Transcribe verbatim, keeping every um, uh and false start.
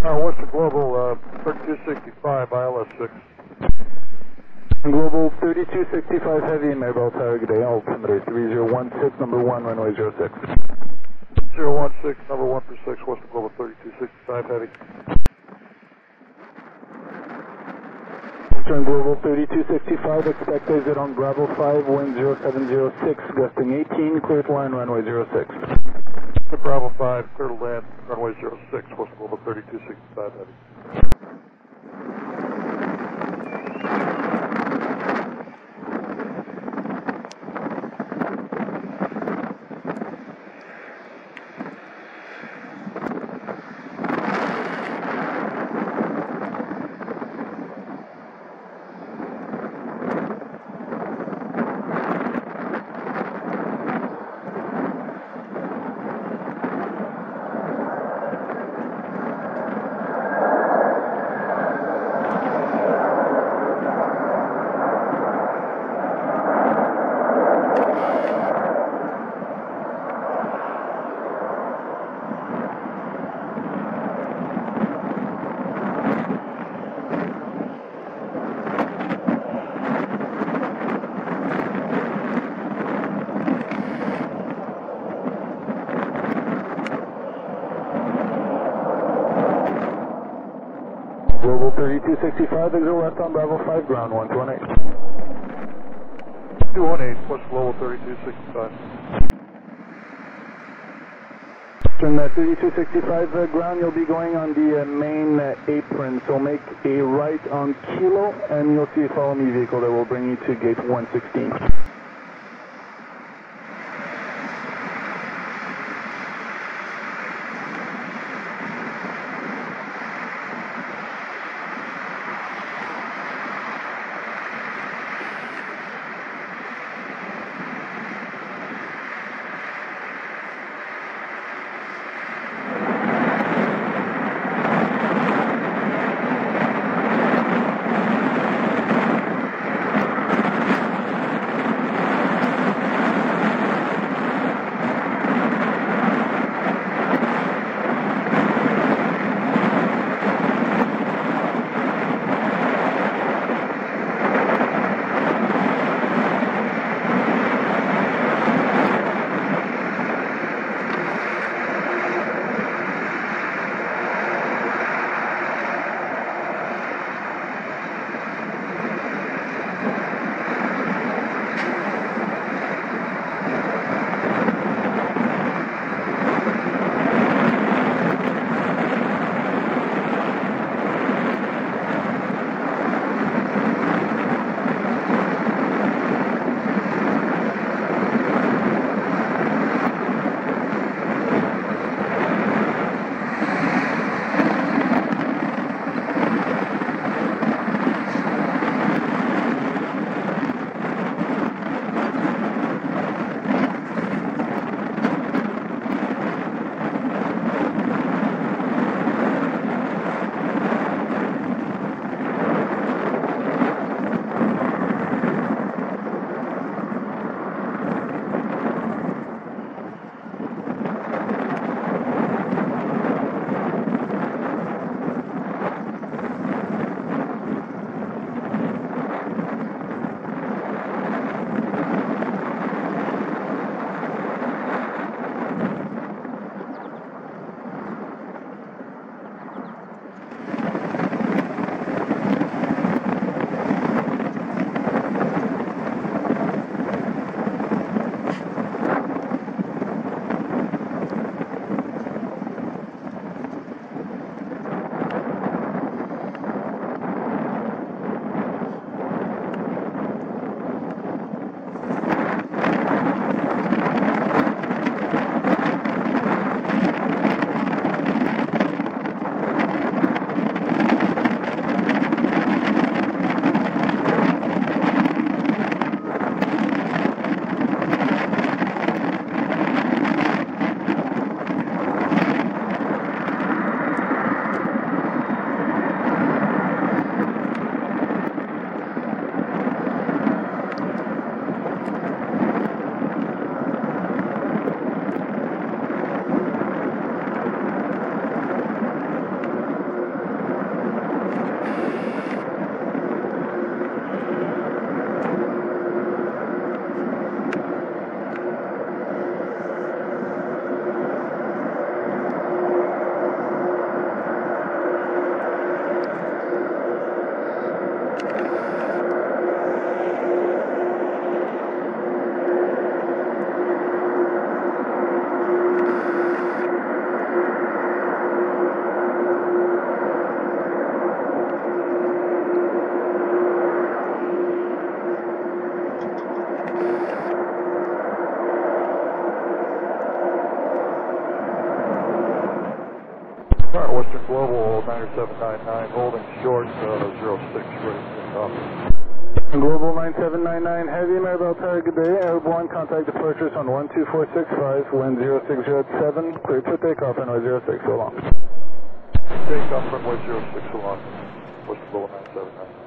Uh, what's the global uh, thirty-two sixty-five I L S six? Global thirty-two sixty-five Heavy, Mirabel Tower, good day, altimeter three zero one six, number one, runway zero six. zero one six, number one for six, what's the global thirty-two sixty-five Heavy? Turn global thirty-two sixty-five, expect exit on Bravo five, wind zero seven zero six, gusting eighteen, clear to line, runway zero six. The Bravo five, clear to land, runway zero six, what's the global thirty-two sixty-five Heavy? Global thirty-two sixty-five, exit left on Bravo five, ground one two one eight. two one eight, what's global thirty-two sixty-five? Turn that thirty-two sixty-five uh, ground, you'll be going on the uh, main uh, apron, so make a right on Kilo, and you'll see a follow me vehicle that will bring you to gate one sixteen. All right, Western Global nine seven nine nine, holding short, uh, zero six, ready to take off. Global nine seven nine nine, Heavy Mirabel Tower, good day. Airborne, contact departures on one two four six five, wind zero six zero seven, clear to takeoff, runway zero six, so long. Takeoff, runway zero six, so long. Western Global nine seven nine.